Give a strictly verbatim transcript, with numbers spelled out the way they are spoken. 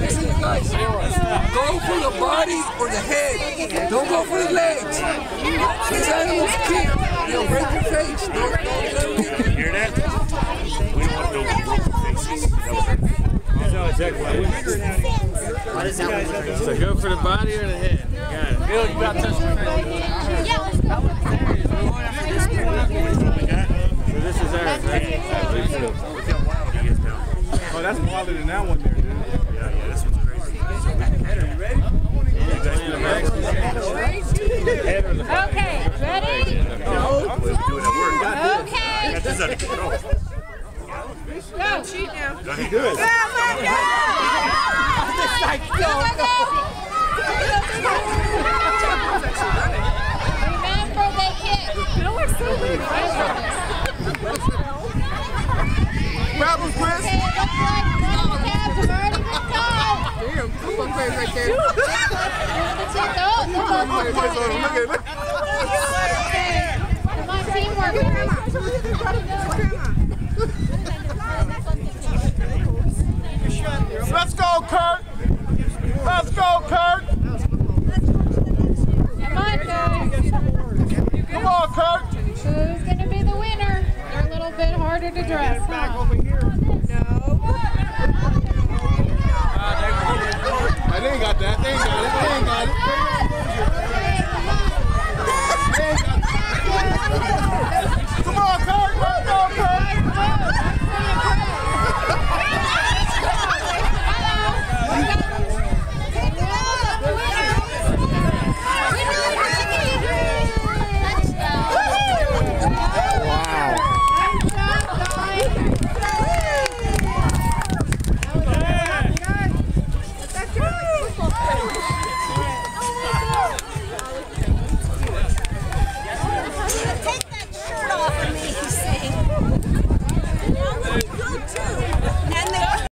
Listen, you guys. Go for the body or the head. Don't go for the legs. These animals kick. They'll break your face. Don't, don't let them. Hear that? We don't want those broken faces. That's how exactly what it is. What is that? So go for the body or the head. Got it. Bill, you got to touch the face. Yeah, let's go. So this is ours, right? Look how wild he is now. Oh, that's wilder than that one there, dude. Yeah, yeah, this one's crazy. Are you ready? Okay, ready? I'm doing that work. Okay. I got this under control. Go. Cheat now. Go ahead. Do it. Go, go, go. Remember they kick. That looks so weird. Grab him, Chris. Okay, it looks like one tabs have already been caught. Damn, come on, Chris, right there. That's it. Oh, look at Look at it. Come on, teamwork. Let's go, Kurt! Let's go, Kurt! Come on, guys. Come on, Kurt! Who's going to be the winner? They're a little bit harder to dress, huh? Back over here. No. They ain't got that. They ain't got it. They ain't got it. Come on, Kurt! Let's go, Kurt! Wow.